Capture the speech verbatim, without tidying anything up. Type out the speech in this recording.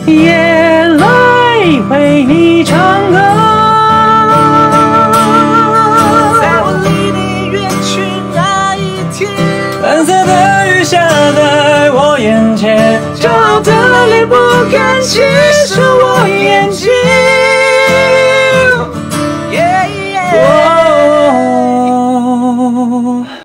夜来为你唱歌。在我离你远去那一天，蓝色的雨下在我眼前，骄傲的脸不敢见。